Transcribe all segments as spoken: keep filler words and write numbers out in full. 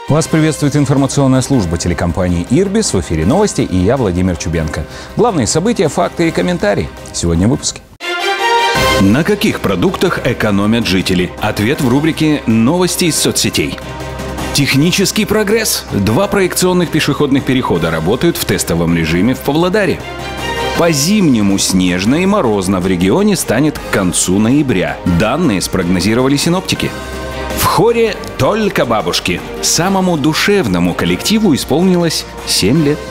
Вас приветствует информационная служба телекомпании «Ирбис». В эфире новости, и я, Владимир Чубенко. Главные события, факты и комментарии. Сегодня в выпуске. На каких продуктах экономят жители? Ответ в рубрике «Новости из соцсетей». Технический прогресс. Два проекционных пешеходных перехода работают в тестовом режиме в Павлодаре. По-зимнему снежно и морозно в регионе станет к концу ноября. Данные спрогнозировали синоптики. В хоре «Только бабушки». Самому душевному коллективу исполнилось семь лет.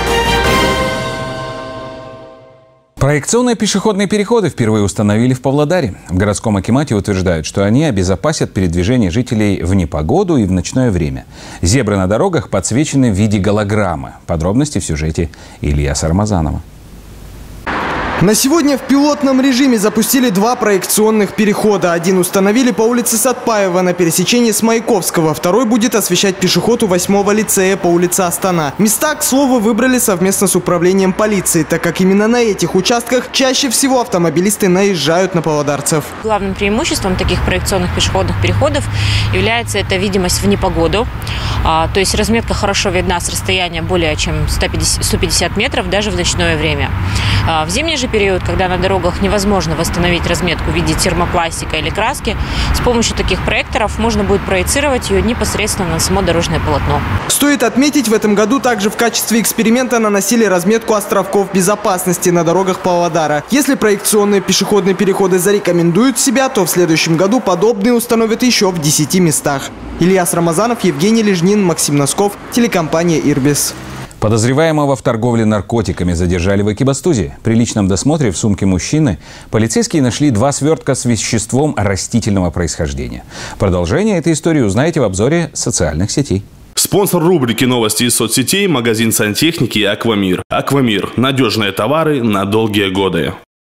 Проекционные пешеходные переходы впервые установили в Павлодаре. В городском акимате утверждают, что они обезопасят передвижение жителей в непогоду и в ночное время. Зебры на дорогах подсвечены в виде голограммы. Подробности в сюжете Ильяса Рамазанова. На сегодня в пилотном режиме запустили два проекционных перехода. Один установили по улице Сатпаева на пересечении с Маяковского. Второй будет освещать пешеход у восьмого лицея по улице Астана. Места, к слову, выбрали совместно с управлением полиции, так как именно на этих участках чаще всего автомобилисты наезжают на павлодарцев. Главным преимуществом таких проекционных пешеходных переходов является эта видимость в непогоду. А, то есть разметка хорошо видна с расстояния более чем сто пятьдесят метров даже в ночное время. А, в зимний же период, когда на дорогах невозможно восстановить разметку в виде термопластика или краски, с помощью таких проекторов можно будет проецировать ее непосредственно на само дорожное полотно. Стоит отметить, в этом году также в качестве эксперимента наносили разметку островков безопасности на дорогах Павлодара. Если проекционные пешеходные переходы зарекомендуют себя, то в следующем году подобные установят еще в десяти местах. Ильяс Рамазанов, Евгений Лежнин, Максим Носков, телекомпания «Ирбис». Подозреваемого в торговле наркотиками задержали в Экибастузе. При личном досмотре в сумке мужчины полицейские нашли два свертка с веществом растительного происхождения. Продолжение этой истории узнаете в обзоре социальных сетей. Спонсор рубрики «Новости из соцсетей» – магазин сантехники «Аквамир». «Аквамир» – надежные товары на долгие годы.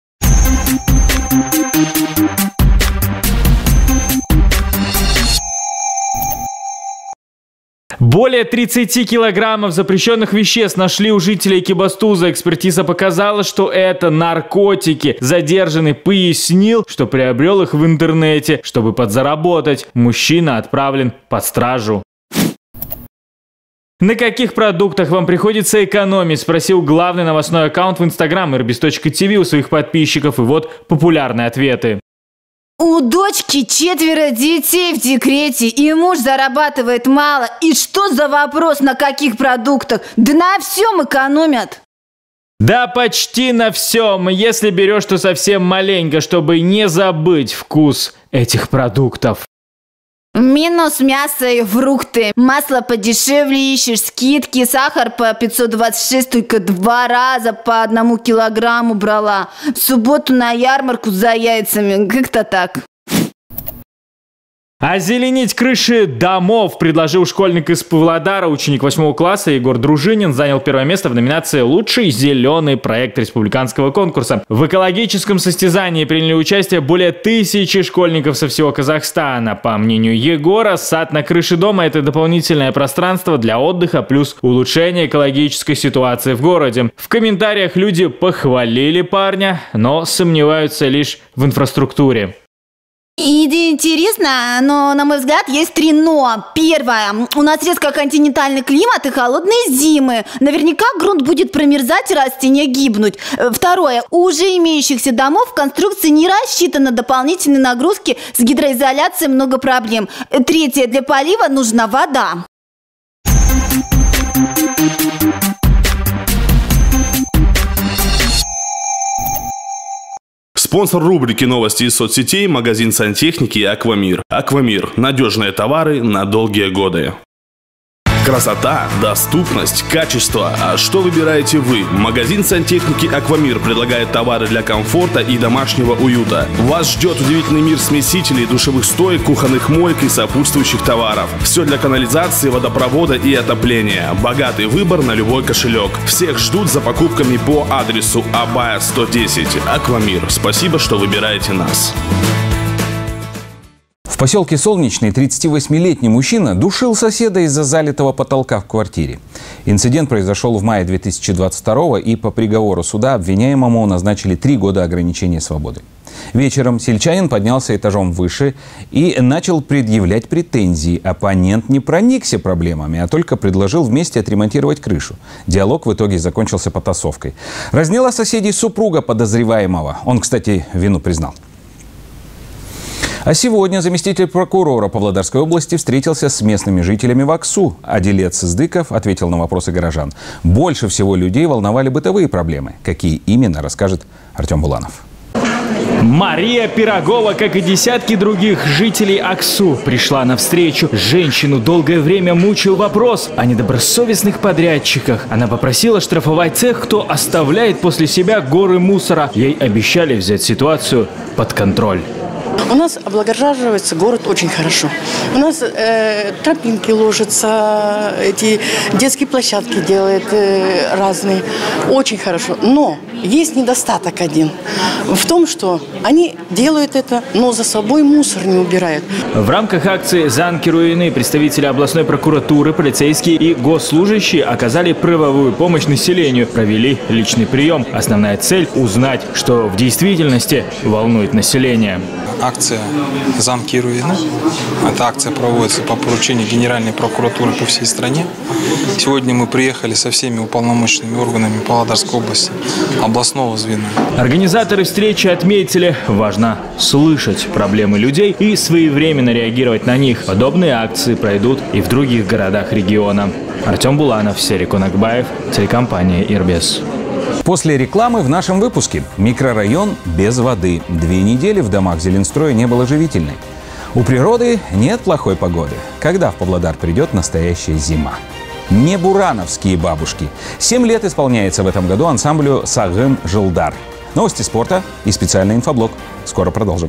Более тридцати килограммов запрещенных веществ нашли у жителей Экибастуза. Экспертиза показала, что это наркотики. Задержанный пояснил, что приобрел их в интернете, чтобы подзаработать. Мужчина отправлен под стражу. На каких продуктах вам приходится экономить? Спросил главный новостной аккаунт в Инстаграм ирбис точка ти ви у своих подписчиков. И вот популярные ответы. У дочки четверо детей в декрете, и муж зарабатывает мало. И что за вопрос, на каких продуктах? Да на всем экономят. Да почти на всем, если берешь, то совсем маленько, чтобы не забыть вкус этих продуктов. Минус мясо и фрукты. Масло подешевле ищешь, скидки. Сахар по пятьсот двадцать шесть только два раза по одному килограмму брала. В субботу на ярмарку за яйцами. Как-то так. Озеленить крыши домов предложил школьник из Павлодара. Ученик восьмого класса Егор Дружинин занял первое место в номинации «Лучший зеленый проект республиканского конкурса». В экологическом состязании приняли участие более тысячи школьников со всего Казахстана. По мнению Егора, сад на крыше дома – это дополнительное пространство для отдыха плюс улучшение экологической ситуации в городе. В комментариях люди похвалили парня, но сомневаются лишь в инфраструктуре. Идея интересна, но, на мой взгляд, есть три «но». Первое. У нас резко континентальный климат и холодные зимы. Наверняка грунт будет промерзать и растения гибнуть. Второе. У уже имеющихся домов конструкция не рассчитана на дополнительные нагрузки. С гидроизоляцией много проблем. Третье. Для полива нужна вода. Спонсор рубрики «Новости из соцсетей» – магазин сантехники «Аквамир». «Аквамир» – надежные товары на долгие годы. Красота, доступность, качество. А что выбираете вы? Магазин сантехники «Аквамир» предлагает товары для комфорта и домашнего уюта. Вас ждет удивительный мир смесителей, душевых стоек, кухонных моек и сопутствующих товаров. Все для канализации, водопровода и отопления. Богатый выбор на любой кошелек. Всех ждут за покупками по адресу Абая сто десять. «Аквамир». Спасибо, что выбираете нас. В поселке Солнечный тридцативосьмилетний мужчина душил соседа из-за залитого потолка в квартире. Инцидент произошел в мае две тысячи двадцать второго, и по приговору суда обвиняемому назначили три года ограничения свободы. Вечером сельчанин поднялся этажом выше и начал предъявлять претензии. Оппонент не проникся проблемами, а только предложил вместе отремонтировать крышу. Диалог в итоге закончился потасовкой. Разнила соседей супруга подозреваемого. Он, кстати, вину признал. А сегодня заместитель прокурора Павлодарской области встретился с местными жителями в Аксу. А делец Сыздыков ответил на вопросы горожан. Больше всего людей волновали бытовые проблемы. Какие именно, расскажет Артем Буланов. Мария Пирогова, как и десятки других жителей Аксу, пришла на встречу. Женщину долгое время мучил вопрос о недобросовестных подрядчиках. Она попросила штрафовать тех, кто оставляет после себя горы мусора. Ей обещали взять ситуацию под контроль. У нас облагораживается город очень хорошо. У нас э, тропинки ложатся, эти детские площадки делают э, разные. Очень хорошо. Но есть недостаток один. В том, что они делают это, но за собой мусор не убирают. В рамках акции «Занки руины» представители областной прокуратуры, полицейские и госслужащие оказали правовую помощь населению, провели личный прием. Основная цель – узнать, что в действительности волнует население. Акция «Замки и руины». Эта акция проводится по поручению Генеральной прокуратуры по всей стране. Сегодня мы приехали со всеми уполномоченными органами Павлодарской области, областного звена. Организаторы встречи отметили, важно слышать проблемы людей и своевременно реагировать на них. Подобные акции пройдут и в других городах региона. Артем Буланов, Серик Онакбаев, телекомпания «Ирбис». После рекламы в нашем выпуске. Микрорайон без воды. Две недели в домах Зеленстроя не было живительной. У природы нет плохой погоды. Когда в Павлодар придет настоящая зима? Не бурановские бабушки. Семь лет исполняется в этом году ансамблю «Сагым Жылдар». Новости спорта и специальный инфоблог. Скоро продолжим.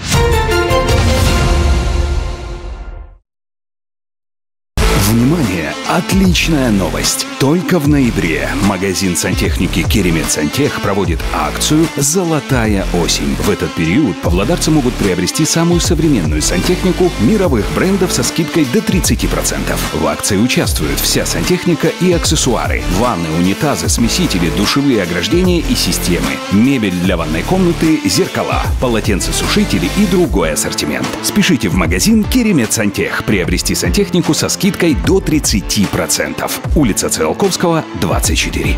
Внимание! Отличная новость! Только в ноябре магазин сантехники «Керемет Сантех» проводит акцию «Золотая осень». В этот период павлодарцы могут приобрести самую современную сантехнику мировых брендов со скидкой до тридцати процентов. В акции участвуют вся сантехника и аксессуары. Ванны, унитазы, смесители, душевые ограждения и системы. Мебель для ванной комнаты, зеркала, полотенцесушители и другой ассортимент. Спешите в магазин «Керемет Сантех» приобрести сантехнику со скидкой до тридцати процентов. Улица Циолковского, двадцать четыре.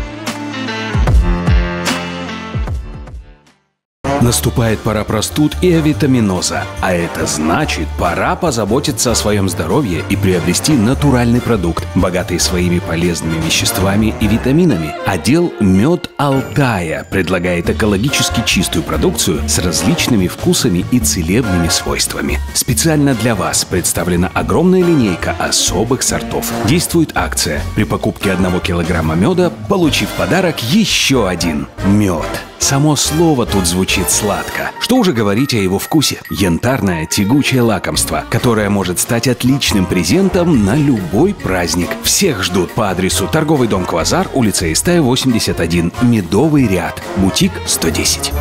Наступает пора простуд и авитаминоза, а это значит, пора позаботиться о своем здоровье и приобрести натуральный продукт, богатый своими полезными веществами и витаминами. Отдел «Мед Алтая» предлагает экологически чистую продукцию с различными вкусами и целебными свойствами. Специально для вас представлена огромная линейка особых сортов. Действует акция. При покупке одного килограмма меда получи в подарок еще один мед. Само слово тут звучит сладко. Что уже говорить о его вкусе? Янтарное тягучее лакомство, которое может стать отличным презентом на любой праздник. Всех ждут по адресу торговый дом «Квазар», улица Истая, восемьдесят один, Медовый ряд, бутик сто десять.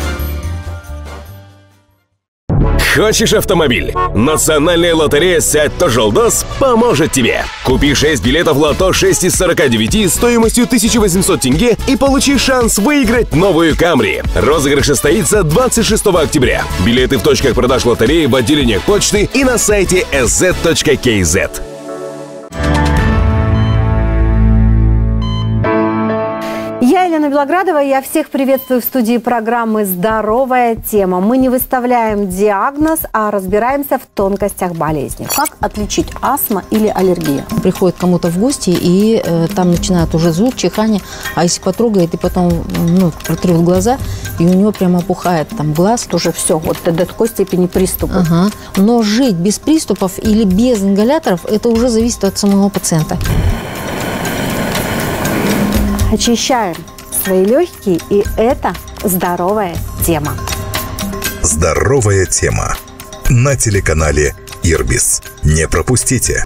Хочешь автомобиль? Национальная лотерея «Сятто Жолдос» поможет тебе. Купи шесть билетов лото шесть из сорока девяти стоимостью тысяча восемьсот тенге и получи шанс выиграть новую Камри. Розыгрыш состоится двадцать шестого октября. Билеты в точках продаж лотереи, в отделениях почты и на сайте эс зет точка кей зет. Я Елена Белоградова, я всех приветствую в студии программы «Здоровая тема». Мы не выставляем диагноз, а разбираемся в тонкостях болезни. Как отличить астма или аллергия? Приходит кому-то в гости, и э, там начинает уже зуд, чихание, а если потрогает и потом ну, протрет глаза, и у него прямо опухает там глаз. Уже все, вот до такой степени приступа. Ага. Но жить без приступов или без ингаляторов, это уже зависит от самого пациента. Очищаем свои легкие, и это здоровая тема. Здоровая тема на телеканале Ирбис. Не пропустите.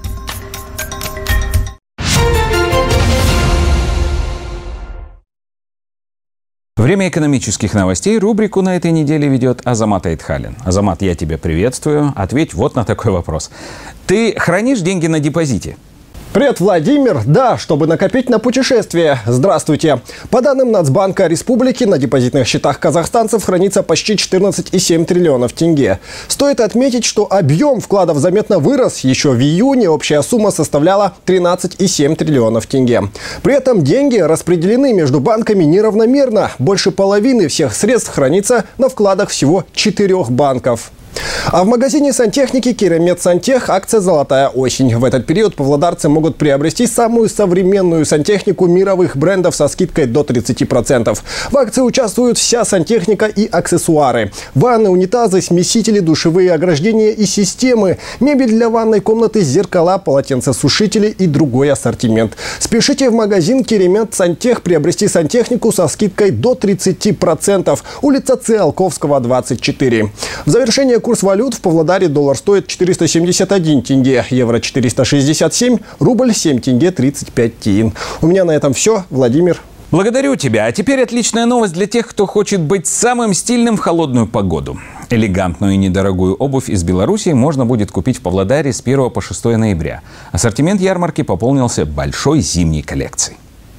Время экономических новостей. Рубрику на этой неделе ведет Азамат Айтхалин. Азамат, я тебя приветствую. Ответь вот на такой вопрос. Ты хранишь деньги на депозите? Привет, Владимир. Да, чтобы накопить на путешествие. Здравствуйте. По данным Нацбанка Республики, на депозитных счетах казахстанцев хранится почти четырнадцать и семь триллионов тенге. Стоит отметить, что объем вкладов заметно вырос. Еще в июне общая сумма составляла тринадцать и семь триллионов тенге. При этом деньги распределены между банками неравномерно. Больше половины всех средств хранится на вкладах всего четырех банков. А в магазине сантехники Керемет Сантех акция «Золотая осень». В этот период павлодарцы могут приобрести самую современную сантехнику мировых брендов со скидкой до тридцати процентов. В акции участвуют вся сантехника и аксессуары. Ванны, унитазы, смесители, душевые ограждения и системы, мебель для ванной комнаты, зеркала, полотенцесушители и другой ассортимент. Спешите в магазин Керемет Сантех приобрести сантехнику со скидкой до тридцати процентов. Улица Циолковского, двадцать четыре. В завершение курс валют: в Павлодаре доллар стоит четыреста семьдесят один тенге, евро четыреста шестьдесят семь, рубль семь тенге тридцать пять тиин. У меня на этом все. Владимир. Благодарю тебя. А теперь отличная новость для тех, кто хочет быть самым стильным в холодную погоду. Элегантную и недорогую обувь из Беларуси можно будет купить в Павлодаре с первого по шестое ноября. Ассортимент ярмарки пополнился большой зимней коллекцией.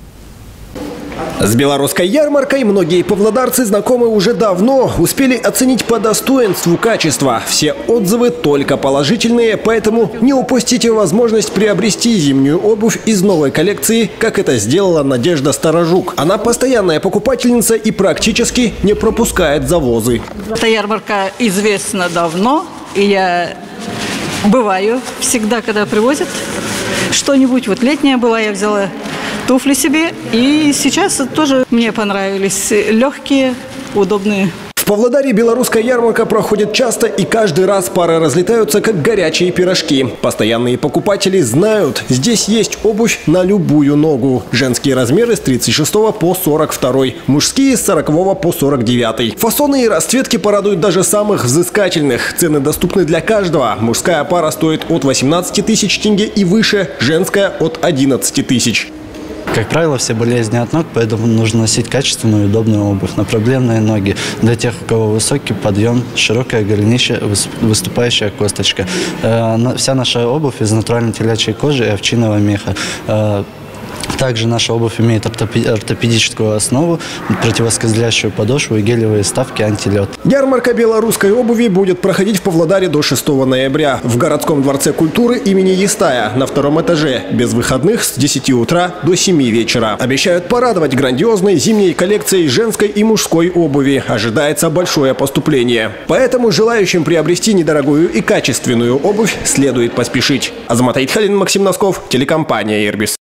С белорусской ярмаркой многие павлодарцы знакомы уже давно, успели оценить по достоинству качества. Все отзывы только положительные, поэтому не упустите возможность приобрести зимнюю обувь из новой коллекции, как это сделала Надежда Старожук. Она постоянная покупательница и практически не пропускает завозы. Эта ярмарка известна давно, и я бываю всегда, когда привозят что-нибудь. Вот летняя была, я взяла туфли себе. И сейчас тоже мне понравились. Легкие, удобные. В Павлодаре белорусская ярмарка проходит часто, и каждый раз пары разлетаются, как горячие пирожки. Постоянные покупатели знают, здесь есть обувь на любую ногу. Женские размеры с тридцать шестого по сорок второй, мужские с сорокового по сорок девятый. Фасоны и расцветки порадуют даже самых взыскательных. Цены доступны для каждого. Мужская пара стоит от восемнадцати тысяч тенге и выше, женская от одиннадцати тысяч. Как правило, все болезни от ног, поэтому нужно носить качественную и удобную обувь на проблемные ноги. Для тех, у кого высокий подъем, широкое голенище, выступающая косточка. Вся наша обувь из натуральной телячьей кожи и овчинного меха. Также наша обувь имеет ортопедическую основу, противоскользящую подошву и гелевые вставки антилед. Ярмарка белорусской обуви будет проходить в Павлодаре до шестого ноября в городском дворце культуры имени Естая на втором этаже, без выходных с десяти утра до семи вечера. Обещают порадовать грандиозной зимней коллекцией женской и мужской обуви. Ожидается большое поступление. Поэтому желающим приобрести недорогую и качественную обувь следует поспешить. Азамат Айтхалин, Максим Носков, телекомпания «Ирбис».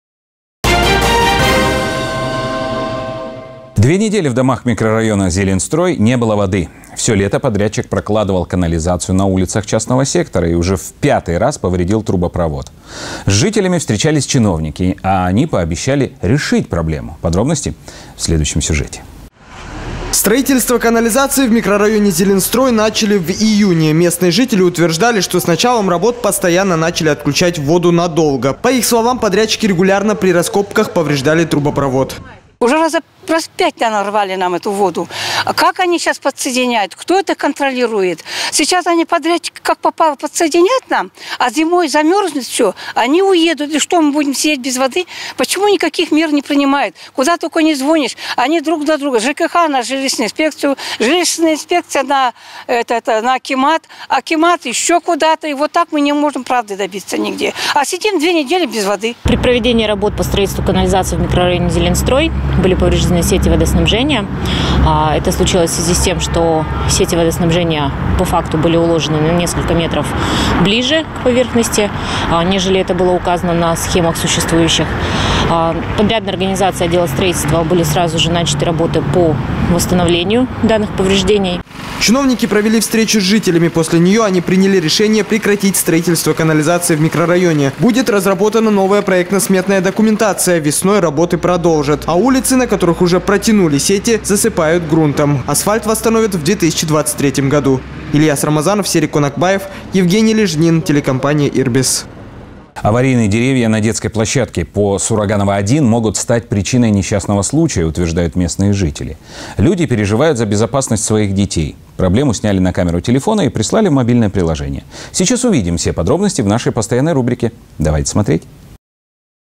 Две недели в домах микрорайона Зеленстрой не было воды. Все лето подрядчик прокладывал канализацию на улицах частного сектора и уже в пятый раз повредил трубопровод. С жителями встречались чиновники, а они пообещали решить проблему. Подробности в следующем сюжете. Строительство канализации в микрорайоне Зеленстрой начали в июне. Местные жители утверждали, что с началом работ постоянно начали отключать воду надолго. По их словам, подрядчики регулярно при раскопках повреждали трубопровод. Уже раза раз пять нарвали нам эту воду. А как они сейчас подсоединяют? Кто это контролирует? Сейчас они подрядчики как попало подсоединят нам, а зимой замерзнет все, они уедут. И что, мы будем сидеть без воды? Почему никаких мер не принимают? Куда только не звонишь, они друг на друга. ЖКХ на жилищную инспекцию, жилищная инспекция на, это, это, на Акимат, Акимат еще куда-то. И вот так мы не можем правды добиться нигде. А сидим две недели без воды. При проведении работ по строительству канализации в микрорайоне Зеленстрой были повреждены сети водоснабжения. Это случилось в связи с тем, что сети водоснабжения по факту были уложены на несколько метров ближе к поверхности, нежели это было указано на схемах существующих. Подрядная организация отдела строительства были сразу же начаты работы по восстановлению данных повреждений. Чиновники провели встречу с жителями. После нее они приняли решение прекратить строительство канализации в микрорайоне. Будет разработана новая проектно-сметная документация. Весной работы продолжат. А улицы, на которых уже протянули сети, засыпают грунтом. Асфальт восстановят в две тысячи двадцать третьем году. Ильяс Рамазанов, Серик Конакбаев, Евгений Лежнин, телекомпания «Ирбис». Аварийные деревья на детской площадке по Сураганова один могут стать причиной несчастного случая, утверждают местные жители. Люди переживают за безопасность своих детей. Проблему сняли на камеру телефона и прислали в мобильное приложение. Сейчас увидим все подробности в нашей постоянной рубрике. Давайте смотреть.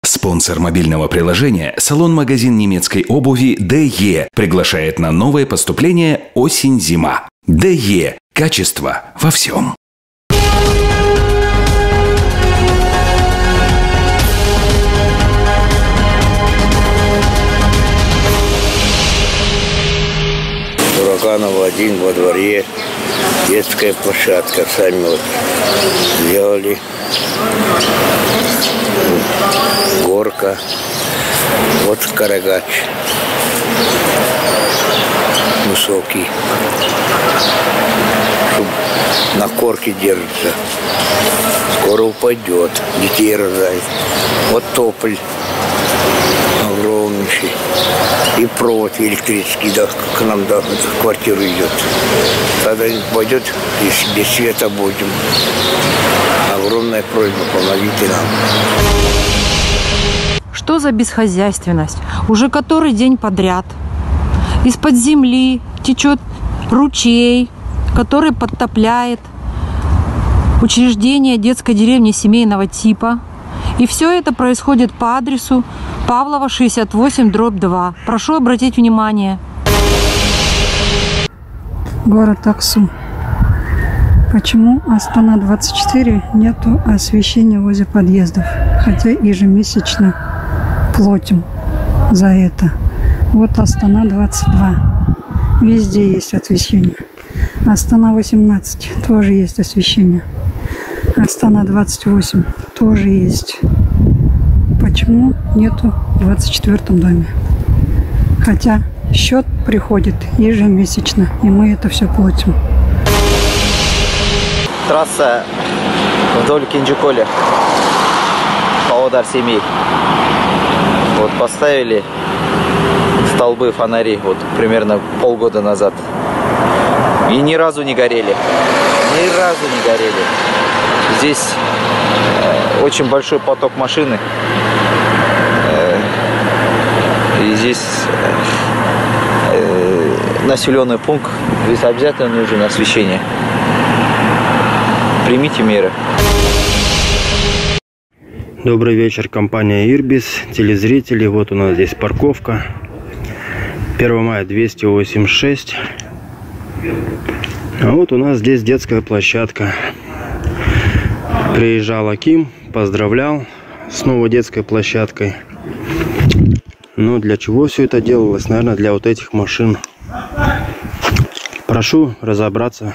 Спонсор мобильного приложения – салон-магазин немецкой обуви дэ е приглашает на новое поступление «Осень-зима». дэ е – качество во всем. Бураганова один во дворе, детская площадка, сами вот сделали, горка, вот карагач высокий, чтобы на корке держится, скоро упадет, детей рожает, вот тополь огромнейший. И провод электрический, да, к нам да, в квартиру идет. Когда пойдет, и без света будем. Огромная просьба, помогите нам. Что за бесхозяйственность? Уже который день подряд из-под земли течет ручей, который подтопляет учреждение детской деревни семейного типа. И все это происходит по адресу Павлова, шестьдесят восемь, дробь два. Прошу обратить внимание. Город Аксу. Почему Астана двадцать четыре нету освещения возле подъездов? Хотя ежемесячно платим за это. Вот Астана двадцать два. Везде есть освещение. Астана восемнадцать. Тоже есть освещение. Астана двадцать восемь. Тоже есть. Почему нету в двадцать четвёртом доме? Хотя счет приходит ежемесячно, и мы это все платим. Трасса вдоль Кинджиколи, Павлодар-Семей. Вот поставили столбы, фонари, вот примерно полгода назад. И ни разу не горели. Ни разу не горели. Здесь э, очень большой поток машины. Э, и здесь э, населенный пункт. Здесь обязательно нужно освещение. Примите меры. Добрый вечер, компания Ирбис, телезрители. Вот у нас здесь парковка. первого мая двести восемьдесят шесть. А вот у нас здесь детская площадка. Приезжал Аким, поздравлял с новой детской площадкой. Но для чего все это делалось? Наверное, для вот этих машин. Прошу разобраться.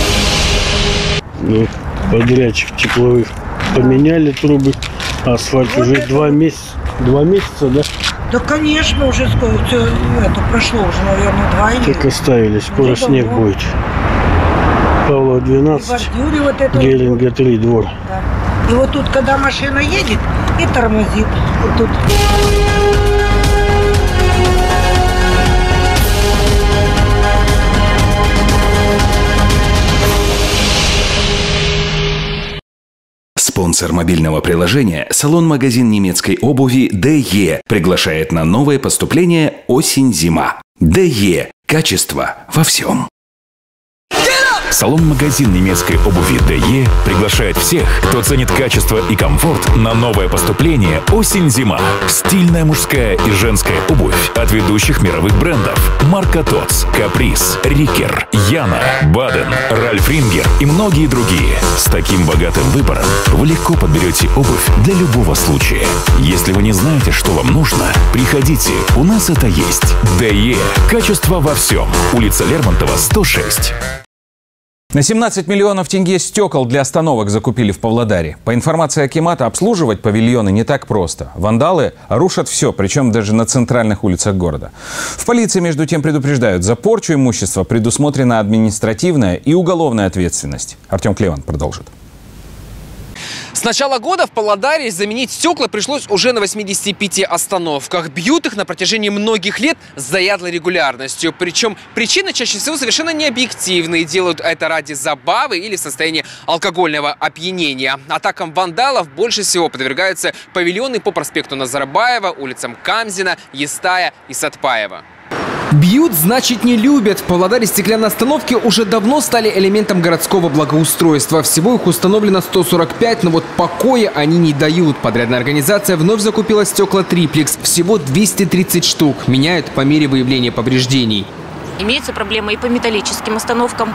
Ну, подрядчик тепловых поменяли трубы. Асфальт вот уже два месяца. Два месяца, да? Да, конечно, уже скоро это прошло уже, наверное, два или. Так оставили, скоро уже снег давно будет. Павлова двенадцать, вот Гелинга три, двор. Да. И вот тут, когда машина едет, и тормозит. Вот тут. Спонсор мобильного приложения – салон-магазин немецкой обуви дэ е приглашает на новое поступление «Осень-зима». дэ е – качество во всем. Салон-магазин немецкой обуви дэ е приглашает всех, кто ценит качество и комфорт, на новое поступление «Осень-зима». Стильная мужская и женская обувь от ведущих мировых брендов: Марка Тотс, Каприз, Рикер, Яна, Баден, Ральф Рингер и многие другие. С таким богатым выбором вы легко подберете обувь для любого случая. Если вы не знаете, что вам нужно, приходите, у нас это есть. дэ е – качество во всем. Улица Лермонтова, сто шесть. На семнадцать миллионов тенге стекол для остановок закупили в Павлодаре. По информации акимата, обслуживать павильоны не так просто. Вандалы рушат все, причем даже на центральных улицах города. В полиции, между тем, предупреждают, за порчу имущества предусмотрена административная и уголовная ответственность. Артем Клеван продолжит. С начала года в Павлодаре заменить стекла пришлось уже на восьмидесяти пяти остановках. Бьют их на протяжении многих лет с заядлой регулярностью. Причем причины чаще всего совершенно необъективные. Делают это ради забавы или в состоянии алкогольного опьянения. Атакам вандалов больше всего подвергаются павильоны по проспекту Назарбаева, улицам Камзина, Естая и Сатпаева. Бьют, значит, не любят. В Павлодаре стеклянные остановки уже давно стали элементом городского благоустройства. Всего их установлено сто сорок пять, но вот покоя они не дают. Подрядная организация вновь закупила стекла триплекс. Всего двести тридцать штук. Меняют по мере выявления повреждений. Имеются проблемы и по металлическим остановкам.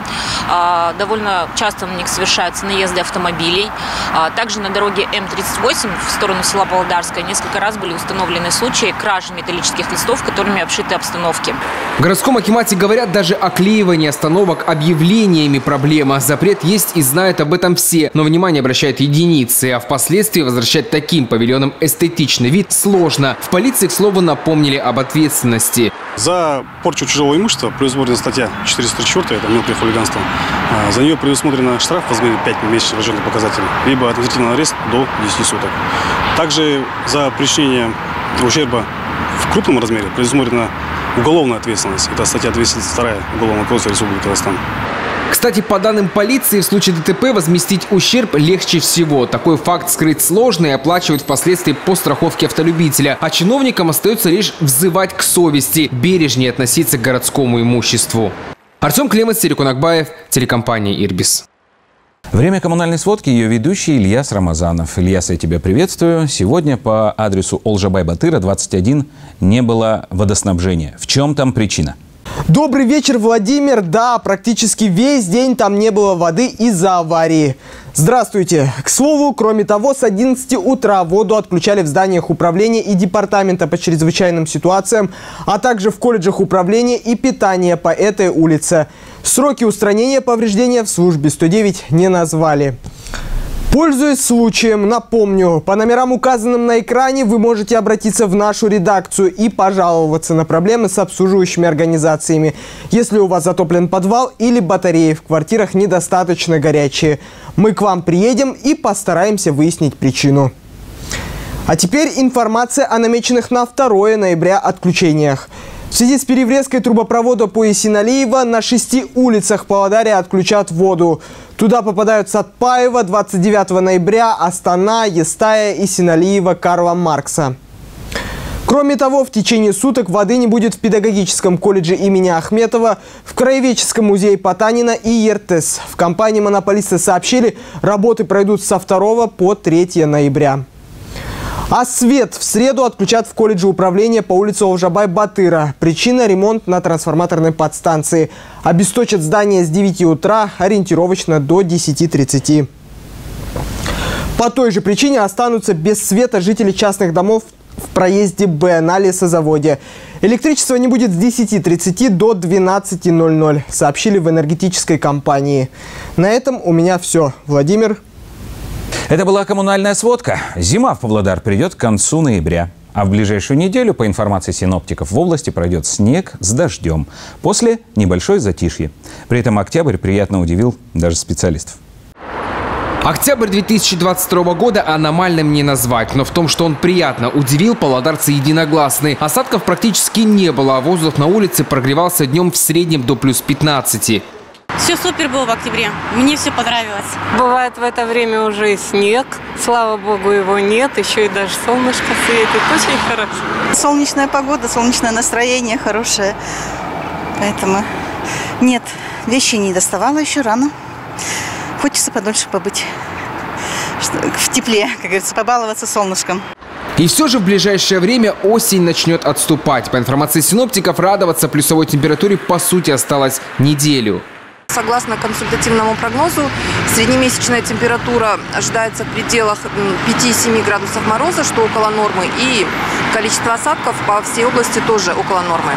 Довольно часто на них совершаются наезды автомобилей. Также на дороге М тридцать восемь в сторону села Павлодарское несколько раз были установлены случаи кражи металлических листов, которыми обшиты остановки. В городском акимате говорят, даже оклеивание остановок объявлениями проблема. Запрет есть и знают об этом все. Но внимание обращают единицы. А впоследствии возвращать таким павильонам эстетичный вид сложно. В полиции, к слову, напомнили об ответственности. За порчу чужого имущества предусмотрена статья четыреста тридцать четыре, это мелкое хулиганство. За нее предусмотрено штраф в размере пяти месячных расчетных показателей, либо административный арест до десяти суток. Также за причинение ущерба в крупном размере предусмотрена уголовная ответственность. Это статья двести вторая Уголовного кодекса Республики Казахстан. Кстати, по данным полиции, в случае ДТП возместить ущерб легче всего. Такой факт скрыть сложно и оплачивают впоследствии по страховке автолюбителя. А чиновникам остается лишь взывать к совести, бережнее относиться к городскому имуществу. Артем Клемент, Серик Унакбаев, телекомпания «Ирбис». Время коммунальной сводки, ее ведущий Ильяс Рамазанов. Ильяс, я тебя приветствую. Сегодня по адресу Олжабай-Батыра, двадцать один, не было водоснабжения. В чем там причина? Добрый вечер, Владимир. Да, практически весь день там не было воды из-за аварии. Здравствуйте. К слову, кроме того, с одиннадцати утра воду отключали в зданиях управления и департамента по чрезвычайным ситуациям, а также в колледжах управления и питания по этой улице. Сроки устранения повреждения в службе сто девять не назвали. Пользуясь случаем, напомню, по номерам, указанным на экране, вы можете обратиться в нашу редакцию и пожаловаться на проблемы с обслуживающими организациями, если у вас затоплен подвал или батареи в квартирах недостаточно горячие. Мы к вам приедем и постараемся выяснить причину. А теперь информация о намеченных на второе ноября отключениях. В связи с переврезкой трубопровода по Есеналиева на шести улицах Павлодаря отключат воду. Туда попадают Сатпаева, двадцать девятого ноября, Астана, Естая, Есеналиева, Карла Маркса. Кроме того, в течение суток воды не будет в педагогическом колледже имени Ахметова, в Краеведческом музее Потанина и ЕРТЭС. В компании монополисты сообщили, работы пройдут со второго по третье ноября. А свет в среду отключат в колледже управления по улице Олжабай-Батыра. Причина – ремонт на трансформаторной подстанции. Обесточат здание с девяти утра, ориентировочно до десяти тридцати. По той же причине останутся без света жители частных домов в проезде Б на лесозаводе. Электричество не будет с десяти тридцати до двенадцати ноль-ноль, сообщили в энергетической компании. На этом у меня все. Владимир. Это была коммунальная сводка. Зима в Павлодар придет к концу ноября. А в ближайшую неделю, по информации синоптиков, в области пройдет снег с дождем. После небольшое затишье. При этом октябрь приятно удивил даже специалистов. Октябрь две тысячи двадцать второго года аномальным не назвать, но в том, что он приятно удивил, павлодарцы единогласны. Осадков практически не было, а воздух на улице прогревался днем в среднем до плюс пятнадцати. Все супер было в октябре. Мне все понравилось. Бывает в это время уже и снег. Слава богу, его нет. Еще и даже солнышко светит. Очень хорошо. Солнечная погода, солнечное настроение хорошее. Поэтому нет, вещи не доставала еще рано. Хочется подольше побыть в тепле, как говорится, побаловаться солнышком. И все же в ближайшее время осень начнет отступать. По информации синоптиков, радоваться плюсовой температуре по сути осталось неделю. Согласно консультативному прогнозу, среднемесячная температура ожидается в пределах пяти-семи градусов мороза, что около нормы, и количество осадков по всей области тоже около нормы.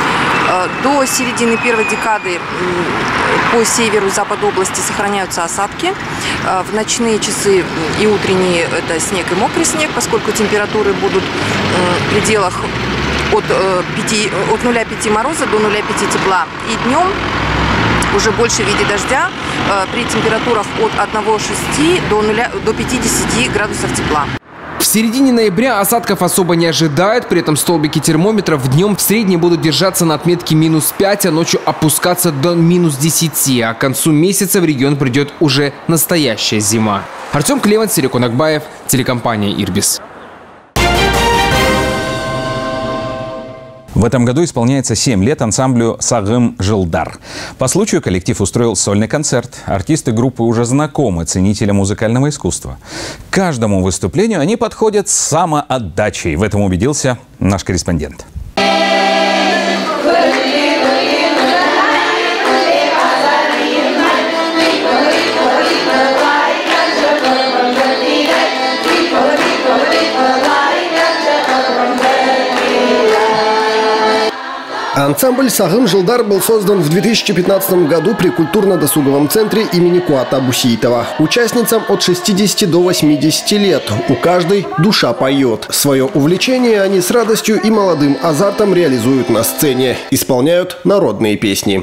До середины первой декады по северу и западу области сохраняются осадки. В ночные часы и утренние это снег и мокрый снег, поскольку температуры будут в пределах от, пяти, от нуля целых пяти мороза до нуля целых пяти тепла. И днем уже больше в виде дождя при температурах от одного целых шести до, до пятидесяти градусов тепла. В середине ноября осадков особо не ожидают, при этом столбики термометров днем в среднем будут держаться на отметке минус пять, а ночью опускаться до минус десяти. А к концу месяца в регион придет уже настоящая зима. Артем Клемент, Серик Унакбаев, телекомпания «Ирбис». В этом году исполняется семь лет ансамблю «Сагым Жылдар». По случаю коллектив устроил сольный концерт. Артисты группы уже знакомы ценителям музыкального искусства. К каждому выступлению они подходят с самоотдачей. В этом убедился наш корреспондент. Ансамбль «Сагым Жылдар» был создан в две тысячи пятнадцатом году при культурно-досуговом центре имени Куата Бусеитова. Участницам от шестидесяти до восьмидесяти лет. У каждой душа поет. Свое увлечение они с радостью и молодым азартом реализуют на сцене. Исполняют народные песни.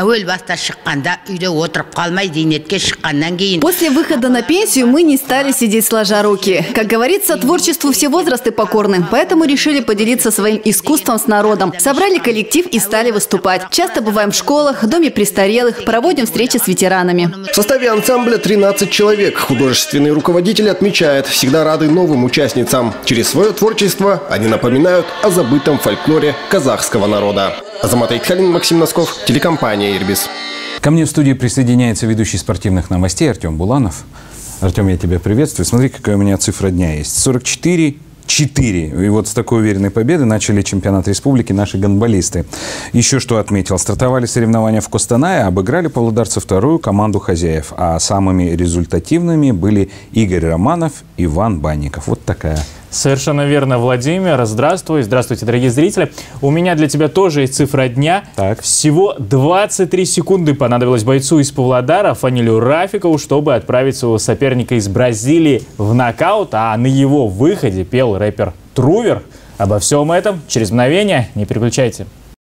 После выхода на пенсию мы не стали сидеть сложа руки. Как говорится, творчеству все возрасты покорны, поэтому решили поделиться своим искусством с народом. Собрали коллектив и стали выступать. Часто бываем в школах, доме престарелых, проводим встречи с ветеранами. В составе ансамбля тринадцать человек. Художественный руководитель отмечает, всегда рады новым участницам. Через свое творчество они напоминают о забытом фольклоре казахского народа. Азамат Айтхалин, Максим Носков, телекомпания «Ирбис». Ко мне в студии присоединяется ведущий спортивных новостей Артем Буланов. Артем, я тебя приветствую. Смотри, какая у меня цифра дня есть. сорок четыре четыре. И вот с такой уверенной победы начали чемпионат республики наши гандболисты. Еще что отметил. Стартовали соревнования в Костанае, обыграли павлодарцев вторую команду хозяев. А самыми результативными были Игорь Романов и Иван Банников. Вот такая. Совершенно верно, Владимир. Здравствуй. Здравствуйте, дорогие зрители. У меня для тебя тоже есть цифра дня. Так. Всего двадцать три секунды понадобилось бойцу из Павлодара Фанилю Рафикову, чтобы отправить своего соперника из Бразилии в нокаут. А на его выходе пел рэпер Трувер. Обо всем этом через мгновение. Не переключайте.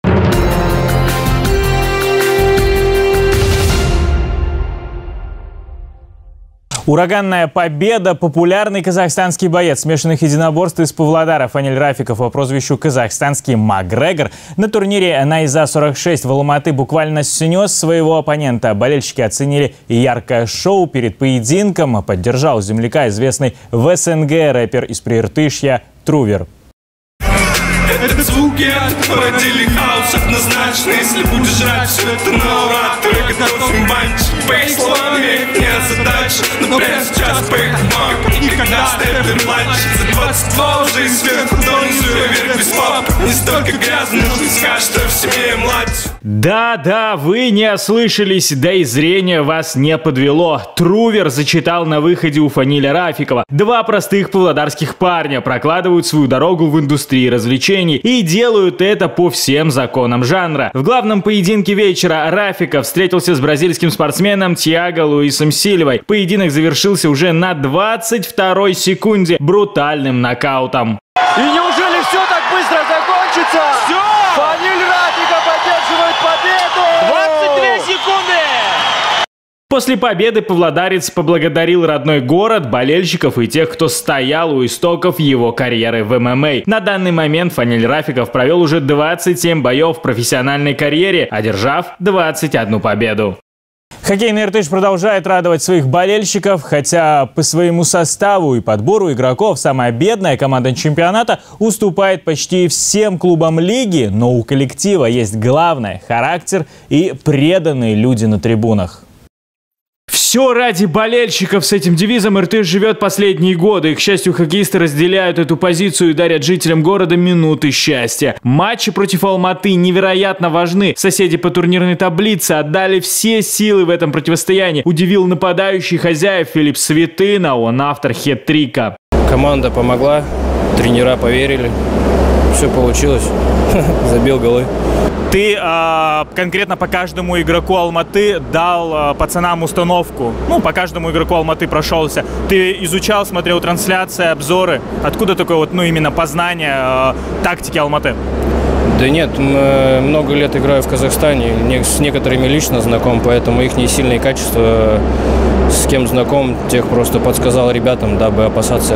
Ураганная победа. Популярный казахстанский боец смешанных единоборств из Павлодара Фаниль Рафиков по прозвищу «Казахстанский Макгрегор» на турнире Найза сорок шесть в Алматы буквально снес своего оппонента. Болельщики оценили яркое шоу перед поединком. Поддержал земляка известный в СНГ рэпер из Прииртышья Трувер. Это звуки породили хаос однозначно. Если будешь жрать все это на ура, то я готов им банчить. По их словам, я их не озадачу, но прямо сейчас по их маг. И когда степер младший, за двадцать два уже и сверху донизу я вверх без папы. Не столько грязно, но не скажешь, что в семье младший. Да-да, вы не ослышались, да и зрение вас не подвело. Трувер зачитал на выходе у Фаниля Рафикова. Два простых павлодарских парня прокладывают свою дорогу в индустрии развлечений и делают это по всем законам жанра. В главном поединке вечера Рафиков встретился с бразильским спортсменом Тиаго Луисом Сильвой. Поединок завершился уже на двадцать второй секунде брутальным нокаутом. И неужели все так быстро закончится? Все! Фаниль Рафиков одерживает победу! двадцать две секунды! После победы павлодарец поблагодарил родной город, болельщиков и тех, кто стоял у истоков его карьеры в эм эм а. На данный момент Фаниль Рафиков провел уже двадцать семь боев в профессиональной карьере, одержав двадцать одну победу. Хоккейный Иртыш продолжает радовать своих болельщиков, хотя по своему составу и подбору игроков самая бедная команда чемпионата уступает почти всем клубам лиги, но у коллектива есть главное – характер и преданные люди на трибунах. Все ради болельщиков. С этим девизом Иртыш живет последние годы. И, к счастью, хоккеисты разделяют эту позицию и дарят жителям города минуты счастья. Матчи против Алматы невероятно важны. Соседи по турнирной таблице отдали все силы в этом противостоянии. Удивил нападающий хозяев Филипп Светына. Он автор хет-трика. Команда помогла, тренера поверили. Все получилось. Забил голы. Ты э, конкретно по каждому игроку Алматы дал э, пацанам установку. Ну, по каждому игроку Алматы прошелся. Ты изучал, смотрел трансляции, обзоры. Откуда такое вот, ну, именно познание э, тактики Алматы? Да нет, много лет играю в Казахстане. С некоторыми лично знаком, поэтому их сильные качества, с кем знаком, тех просто подсказал ребятам, дабы опасаться этого.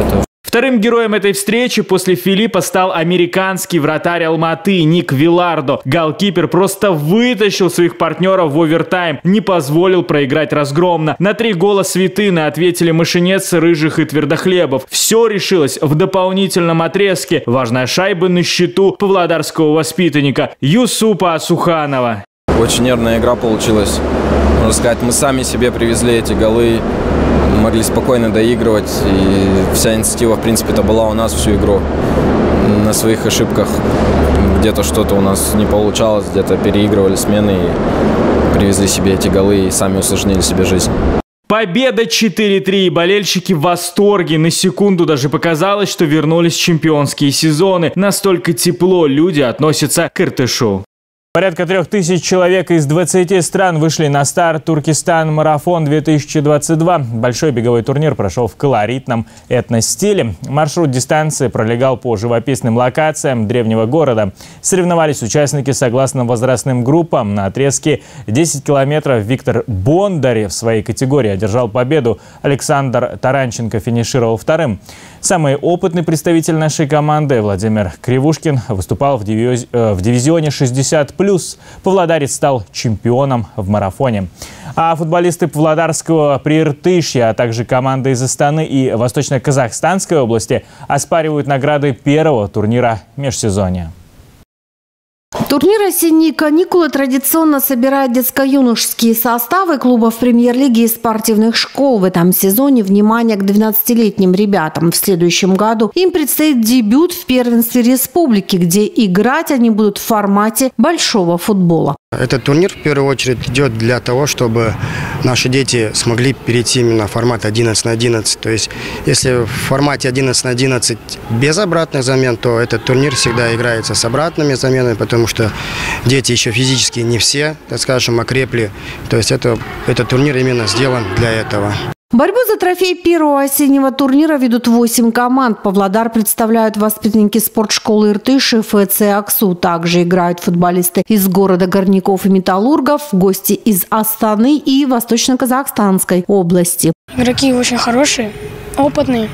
Вторым героем этой встречи после Филиппа стал американский вратарь Алматы Ник Вилардо. Голкипер просто вытащил своих партнеров в овертайм, не позволил проиграть разгромно. На три гола Светыны ответили Мышинец, Рыжих и Твердохлебов. Все решилось в дополнительном отрезке. Важная шайба на счету павлодарского воспитанника Юсупа Асуханова. Очень нервная игра получилась. Можно сказать, мы сами себе привезли эти голы. Могли спокойно доигрывать, и вся инициатива, в принципе-то, была у нас всю игру. На своих ошибках где-то что-то у нас не получалось, где-то переигрывали смены и привезли себе эти голы и сами усложнили себе жизнь. Победа четыре три. Болельщики в восторге. На секунду даже показалось, что вернулись чемпионские сезоны. Настолько тепло люди относятся к Иртышу. Порядка трех тысяч человек из двадцати стран вышли на старт Туркестан-марафон две тысячи двадцать два. Большой беговой турнир прошел в колоритном этно-стиле. Маршрут дистанции пролегал по живописным локациям древнего города. Соревновались участники согласно возрастным группам. На отрезке десять километров Виктор Бондарь в своей категории одержал победу. Александр Таранченко финишировал вторым. Самый опытный представитель нашей команды Владимир Кривушкин выступал в, дивиз... в дивизионе шестьдесят плюс. Павлодарец стал чемпионом в марафоне. А футболисты Павлодарского Прииртышья, а также команды из Астаны и Восточно-Казахстанской области оспаривают награды первого турнира межсезонья. Турнир «Осенние каникулы» традиционно собирает детско-юношеские составы клубов премьер-лиги и спортивных школ. В этом сезоне внимание к двенадцатилетним ребятам. В следующем году им предстоит дебют в первенстве республики, где играть они будут в формате большого футбола. Этот турнир в первую очередь идет для того, чтобы наши дети смогли перейти именно в формат одиннадцать на одиннадцать. То есть, если в формате одиннадцать на одиннадцать без обратных замен, то этот турнир всегда играется с обратными заменами, потому что дети еще физически не все, так скажем, окрепли. То есть, это, этот турнир именно сделан для этого. Борьбу за трофей первого осеннего турнира ведут восемь команд. Павлодар представляют воспитанники спортшколы Иртыш и эф цэ «Аксу». Также играют футболисты из города Горняков и Металлургов, гости из Астаны и Восточно-Казахстанской области. Игроки очень хорошие, опытные.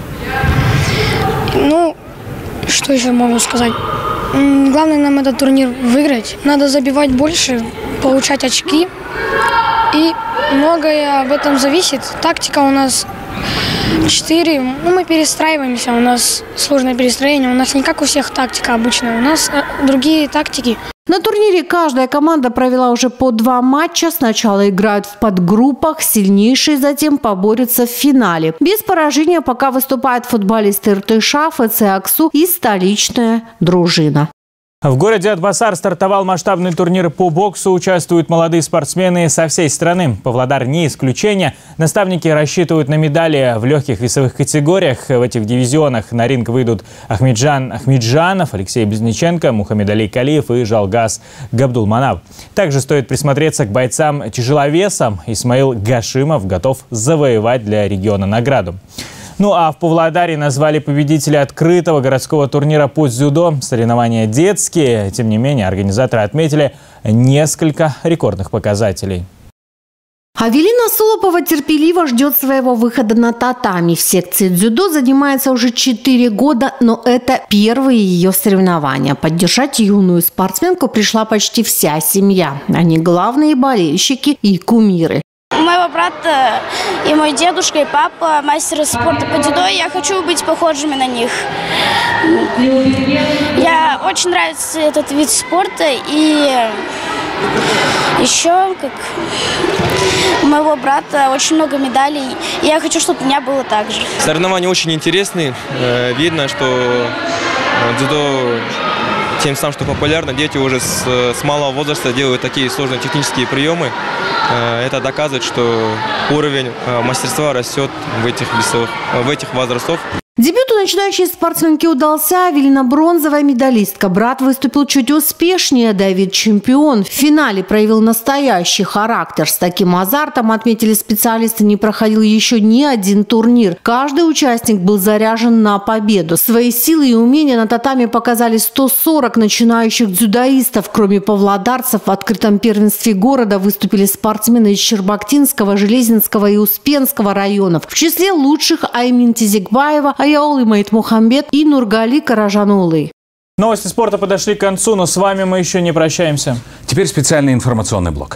Ну, что еще могу сказать? Главное нам этот турнир выиграть. Надо забивать больше, получать очки. И многое в этом зависит. Тактика у нас четыре. Ну, мы перестраиваемся. У нас сложное перестроение. У нас не как у всех тактика обычная. У нас другие тактики. На турнире каждая команда провела уже по два матча. Сначала играют в подгруппах, сильнейшие затем поборются в финале. Без поражения пока выступают футболисты Иртыша, эф цэ «Аксу» и столичная дружина. В городе Атбасар стартовал масштабный турнир по боксу. Участвуют молодые спортсмены со всей страны. Павлодар не исключение. Наставники рассчитывают на медали в легких весовых категориях. В этих дивизионах на ринг выйдут Ахмеджан Ахмеджанов, Алексей Близниченко, Мухаммедали Калиев и Жалгаз Габдулманав. Также стоит присмотреться к бойцам-тяжеловесам. Исмаил Гашимов готов завоевать для региона награду. Ну а в Павлодаре назвали победителя открытого городского турнира по дзюдо. Соревнования детские. Тем не менее, организаторы отметили несколько рекордных показателей. Авелина Солопова терпеливо ждет своего выхода на татами. В секции дзюдо занимается уже четыре года, но это первые ее соревнования. Поддержать юную спортсменку пришла почти вся семья. Они главные болельщики и кумиры. У моего брата и мой дедушка, и папа мастеры спорта по дзюдо, и я хочу быть похожими на них. Я очень нравится этот вид спорта, и еще как у моего брата очень много медалей, и я хочу, чтобы у меня было так же. Соревнования очень интересные. Видно, что дзюдо тем самым, что популярно, дети уже с, с малого возраста делают такие сложные технические приемы. Это доказывает, что уровень мастерства растет в этих весах, в этих возрастах. Дебют у начинающей спортсменки удался. Авелина бронзовая медалистка. Брат выступил чуть успешнее. Давид чемпион. В финале проявил настоящий характер. С таким азартом, отметили специалисты, не проходил еще ни один турнир. Каждый участник был заряжен на победу. Свои силы и умения на татами показали сто сорок начинающих дзюдоистов. Кроме павлодарцев, в открытом первенстве города выступили спортсмены из Щербактинского, Железинского и Успенского районов. В числе лучших Аймин Тизикбаева, Аяол Имайтмухамбет и Нургали Каражанулы. Новости спорта подошли к концу, но с вами мы еще не прощаемся. Теперь специальный информационный блок.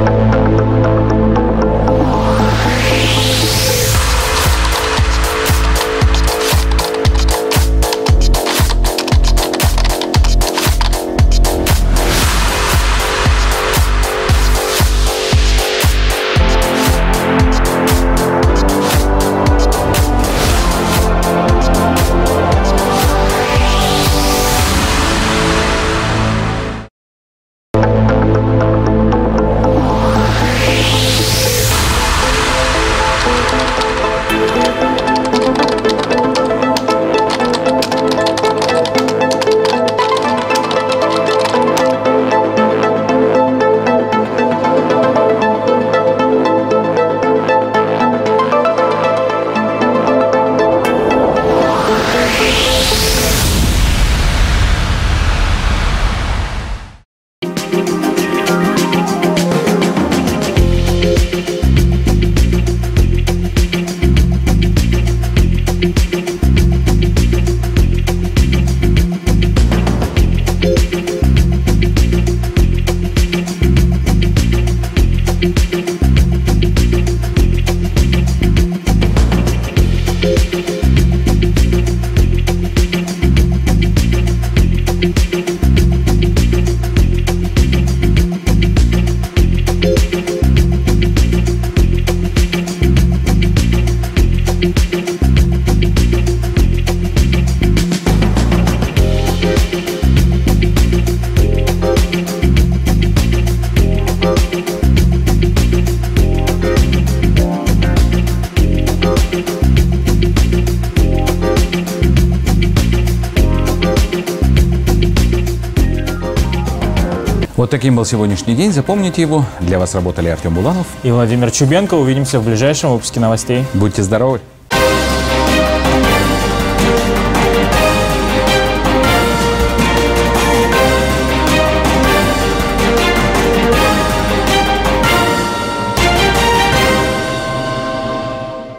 Вот таким был сегодняшний день. Запомните его. Для вас работали Артем Буланов и Владимир Чубенко. Увидимся в ближайшем выпуске новостей. Будьте здоровы!